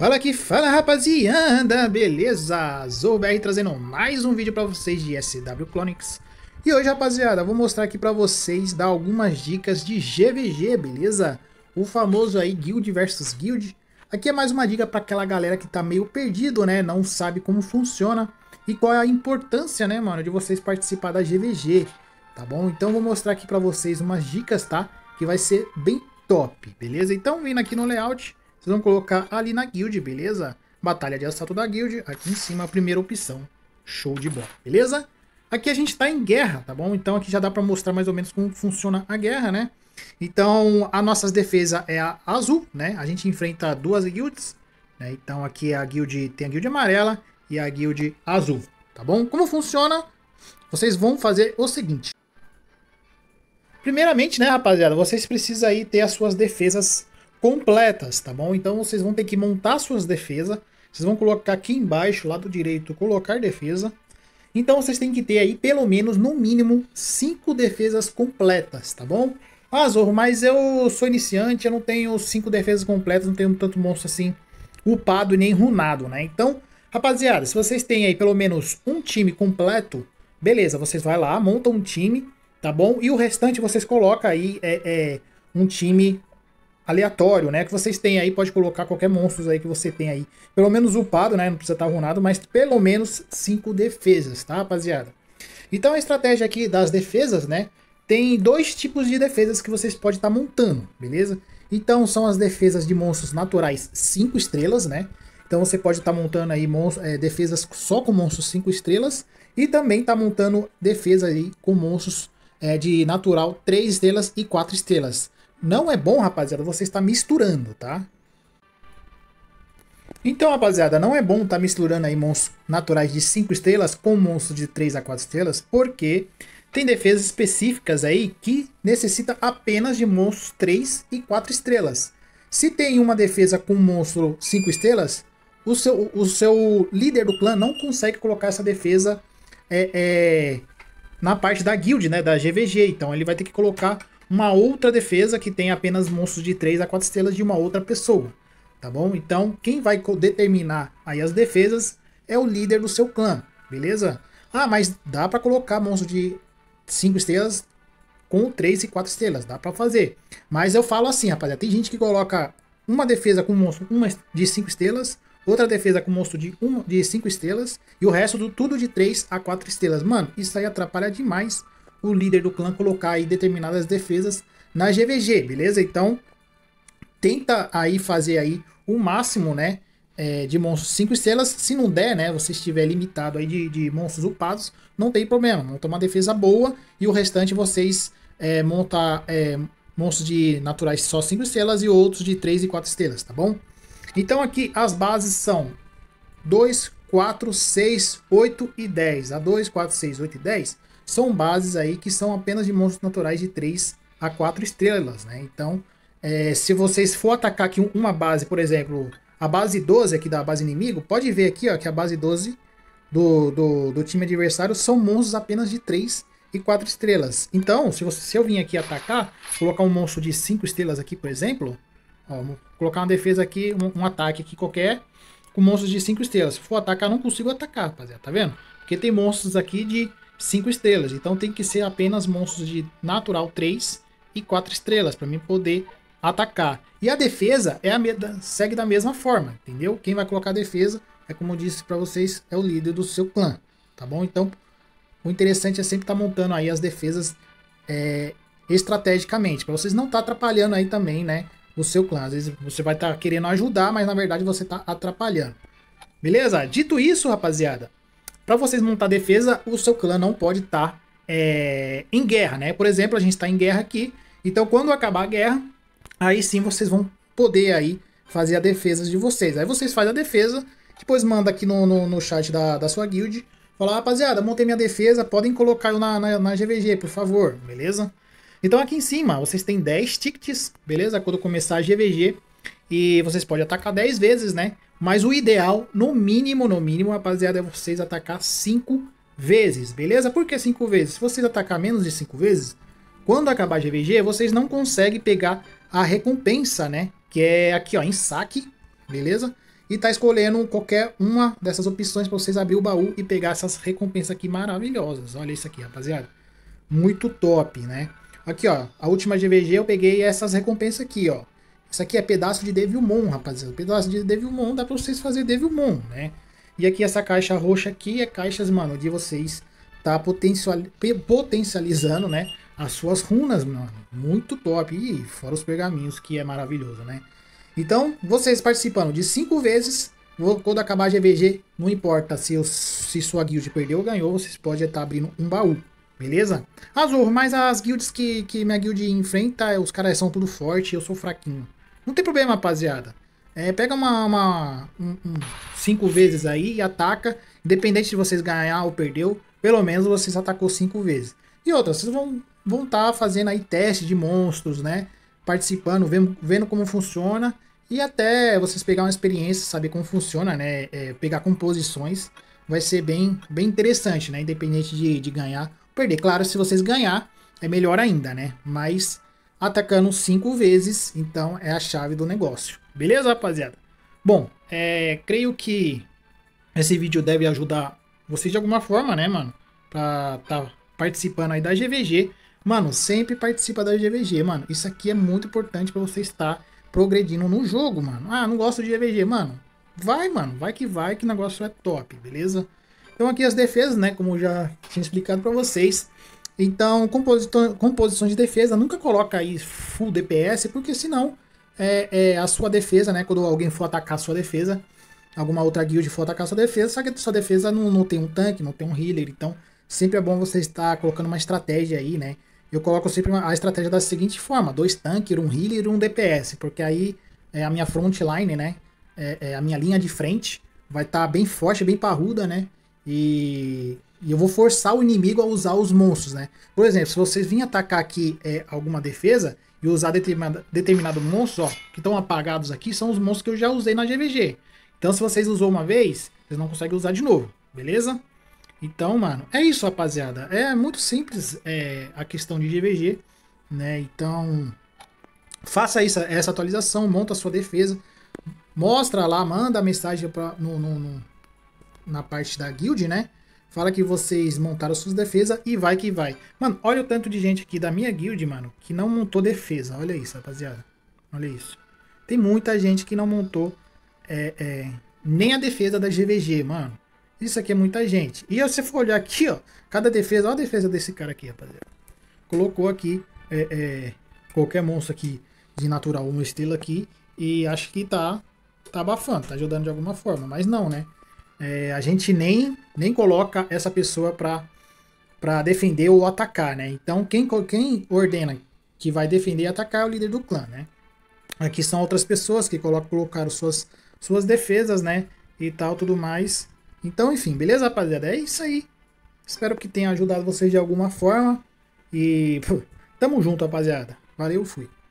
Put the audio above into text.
Fala aqui, fala rapaziada, beleza? ZouBR trazendo mais um vídeo pra vocês de SW Clonics. E hoje, rapaziada, vou mostrar aqui pra vocês, dar algumas dicas de GVG, beleza? O famoso aí Guild versus Guild. Aqui é mais uma dica pra aquela galera que tá meio perdido, né? Não sabe como funciona e qual é a importância, né, mano, de vocês participar da GVG, tá bom? Então vou mostrar aqui pra vocês umas dicas, tá? Que vai ser bem top, beleza? Então vindo aqui no layout, vocês vão colocar ali na guild, beleza? Batalha de assalto da guild, aqui em cima a primeira opção. Show de bola, beleza? Aqui a gente tá em guerra, tá bom? Então aqui já dá pra mostrar mais ou menos como funciona a guerra, né? Então a nossa defesa é a azul, né? A gente enfrenta duas guilds, né? Então aqui a guild, tem a guild amarela e a guild azul, tá bom? Como funciona? Vocês vão fazer o seguinte. Primeiramente, né, rapaziada, vocês precisam aí ter as suas defesas completas, tá bom? Então vocês vão ter que montar suas defesas. Vocês vão colocar aqui embaixo, lado direito, colocar defesa. Então vocês têm que ter aí pelo menos, no mínimo, 5 defesas completas, tá bom? Ah, Zorro, mas eu sou iniciante, eu não tenho 5 defesas completas, não tenho tanto monstro assim upado e nem runado, né? Então, rapaziada, se vocês têm aí pelo menos um time completo, beleza, vocês vão lá, montam um time, tá bom? E o restante vocês colocam aí um time aleatório, né? Que vocês têm aí, pode colocar qualquer monstro aí que você tem aí. Pelo menos upado, né? Não precisa estar runado, mas pelo menos 5 defesas, tá, rapaziada? Então a estratégia aqui das defesas, né? Tem dois tipos de defesas que vocês podem estar montando, beleza? Então são as defesas de monstros naturais 5 estrelas, né? Então você pode estar montando aí defesas só com monstros 5 estrelas. E também tá montando defesa aí com monstros de natural 3 estrelas e 4 estrelas. Não é bom, rapaziada, você está misturando, tá? Então, rapaziada, não é bom estar misturando aí monstros naturais de 5 estrelas com monstros de 3 a 4 estrelas, porque tem defesas específicas aí que necessita apenas de monstros 3 e 4 estrelas. Se tem uma defesa com monstro 5 estrelas, o seu líder do clã não consegue colocar essa defesa na parte da guild, né, da GVG. Então ele vai ter que colocar uma outra defesa que tem apenas monstros de 3 a 4 estrelas de uma outra pessoa, tá bom? Então quem vai determinar aí as defesas é o líder do seu clã, beleza? Ah, mas dá para colocar monstros de 5 estrelas com 3 e 4 estrelas, dá para fazer. Mas eu falo assim, rapaziada, tem gente que coloca uma defesa com monstro de 5 estrelas, outra defesa com monstro de 5 estrelas e o resto tudo de 3 a 4 estrelas. Mano, isso aí atrapalha demais o líder do clã colocar aí determinadas defesas na GVG, beleza? Então, tenta aí fazer aí o máximo, né, de monstros 5 estrelas. Se não der, né, você estiver limitado aí de monstros upados, não tem problema. Monta uma defesa boa e o restante vocês monta monstros de naturais só 5 estrelas e outros de 3 e 4 estrelas, tá bom? Então aqui as bases são 2, 4, 6, 8 e 10. A 2, 4, 6, 8 e 10 são bases aí que são apenas de monstros naturais de 3 a 4 estrelas, né? Então, se vocês for atacar aqui uma base, por exemplo, a base 12 aqui da base inimigo, pode ver aqui, ó, que a base 12 do time adversário são monstros apenas de 3 e 4 estrelas. Então, se eu vim aqui atacar, colocar um monstro de 5 estrelas aqui, por exemplo, ó, vou colocar uma defesa aqui, um ataque aqui qualquer, com monstros de 5 estrelas. Se for atacar, não consigo atacar, rapaziada, tá vendo? Porque tem monstros aqui de 5 estrelas, então tem que ser apenas monstros de natural 3 e 4 estrelas para mim poder atacar. E a defesa segue da mesma forma, entendeu? Quem vai colocar a defesa, como eu disse para vocês, é o líder do seu clã, tá bom? Então o interessante é sempre estar montando aí as defesas estrategicamente, para vocês não estar atrapalhando aí também, né, o seu clã. Às vezes você vai estar querendo ajudar, mas na verdade você está atrapalhando. Beleza? Dito isso, rapaziada, para vocês montar defesa, o seu clã não pode estar em guerra, né? Por exemplo, a gente está em guerra aqui, então quando acabar a guerra, aí sim vocês vão poder aí fazer a defesa de vocês. Aí vocês fazem a defesa, depois manda aqui no chat da sua guild, fala, rapaziada, montei minha defesa, podem colocar eu na GVG, por favor, beleza? Então aqui em cima vocês têm 10 tickets, beleza? Quando começar a GVG, e vocês podem atacar 10 vezes, né? Mas o ideal, no mínimo, rapaziada, é vocês atacar 5 vezes, beleza? Por que 5 vezes? Se vocês atacar menos de 5 vezes, quando acabar a GVG, vocês não conseguem pegar a recompensa, né? Que é aqui, ó, em saque, beleza? e tá escolhendo qualquer uma dessas opções para vocês abrir o baú e pegar essas recompensas aqui maravilhosas. Olha isso aqui, rapaziada. Muito top, né? Aqui, ó, a última GVG eu peguei essas recompensas aqui, ó. Isso aqui é pedaço de Devilmon, rapaziada. Pedaço de Devilmon dá pra vocês fazer Devilmon, né? E aqui essa caixa roxa aqui é caixas, mano, de vocês tá potencializando, né? As suas runas, mano. Muito top. E fora os pergaminhos, que é maravilhoso, né? Então, vocês participando de 5 vezes, quando acabar a GVG, não importa se sua guild perdeu ou ganhou, vocês podem estar abrindo um baú. Beleza? Azul, mas as guilds que minha guild enfrenta, os caras são tudo forte e eu sou fraquinho. Não tem problema, rapaziada. Pega 5 vezes aí e ataca. Independente de vocês ganhar ou perdeu, pelo menos vocês atacou 5 vezes. E outra, vocês vão tá fazendo aí teste de monstros, né? Participando, vendo como funciona. E até vocês pegar uma experiência, saber como funciona, né? Pegar composições. Vai ser bem interessante, né? Independente de ganhar ou perder. Claro, se vocês ganhar, é melhor ainda, né? Mas atacando 5 vezes, então é a chave do negócio. Beleza, rapaziada? Bom, creio que esse vídeo deve ajudar vocês de alguma forma, né, mano? Pra tá participando aí da GVG. Mano, sempre participa da GVG, mano. Isso aqui é muito importante pra você estar progredindo no jogo, mano. Ah, não gosto de GVG, mano. Vai, mano. Vai, que o negócio é top, beleza? Então aqui as defesas, né, como eu já tinha explicado pra vocês. Então, composições de defesa, nunca coloca aí full DPS, porque senão a sua defesa, né, quando alguém for atacar a sua defesa, alguma outra guild for atacar a sua defesa, só que a sua defesa não tem um tanque, não tem um healer, então sempre é bom você estar colocando uma estratégia aí, né. Eu coloco sempre a estratégia da seguinte forma: 2 tanques, um healer e um DPS, porque aí a minha frontline, né, a minha linha de frente vai estar bem forte, bem parruda, né, e eu vou forçar o inimigo a usar os monstros, né. Por exemplo, se vocês virem atacar aqui alguma defesa e usar determinado monstro, ó, que estão apagados aqui, são os monstros que eu já usei na GVG. Então se vocês usou uma vez, vocês não conseguem usar de novo, beleza? Então, mano, é isso, rapaziada. É muito simples a questão de GVG, né? Então, faça essa atualização, monta a sua defesa, mostra lá, manda a mensagem na parte da guild, né? Fala que vocês montaram suas defesas e vai que vai. Mano, olha o tanto de gente aqui da minha guild, mano, que não montou defesa. Olha isso, rapaziada. Olha isso. Tem muita gente que não montou nem a defesa da GVG, mano. Isso aqui é muita gente. E se você for olhar aqui, ó, cada defesa, olha a defesa desse cara aqui, rapaziada. Colocou aqui qualquer monstro aqui de natural, uma estrela aqui, e acho que tá abafando, tá ajudando de alguma forma, mas não, né? A gente nem coloca essa pessoa pra defender ou atacar, né? Então quem ordena que vai defender e atacar é o líder do clã, né? Aqui são outras pessoas que colocaram suas defesas, né? E tal, tudo mais. Então, enfim, beleza, rapaziada? É isso aí. Espero que tenha ajudado vocês de alguma forma. E tamo junto, rapaziada. Valeu, fui.